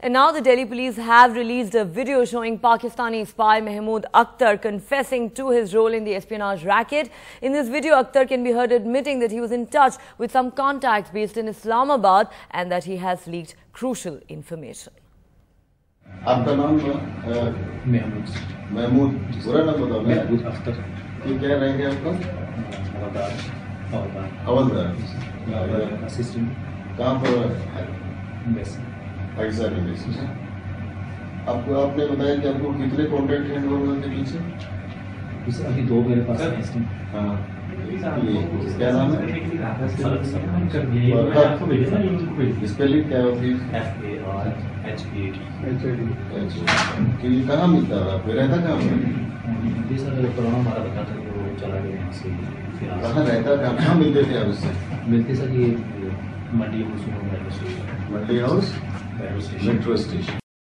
And now the Delhi police have released a video showing Pakistani spy Mahmood Akhtar confessing to his role in the espionage racket. In this video, Akhtar can be heard admitting that he was in touch with some contacts based in Islamabad and that he has leaked crucial information. आपका नाम महमूद पूरा नाम बताओ। महमूद अख्तर। क्या रहेंगे आपका? हवलदार assistant. कहाँ पर? पाकिस्तान में। आपको आपने बताया कि आपको कितने कॉन्टैक्ट हैं लोगों के पीछे? अभी 2 मेरे पास हैं। हाँ, क्या नाम है? स्पेलिंग क्या होती है? FARHAT। कहाँ मिलता है? आपको रहता कहाँ पर? कोरोना हमारा बता था कि वो चला गया यहाँ से। कहाँ रहता था? कहाँ मिलते थे आप उससे? मिलते सर ये मंडी हाउस मेट्रो स्टेशन।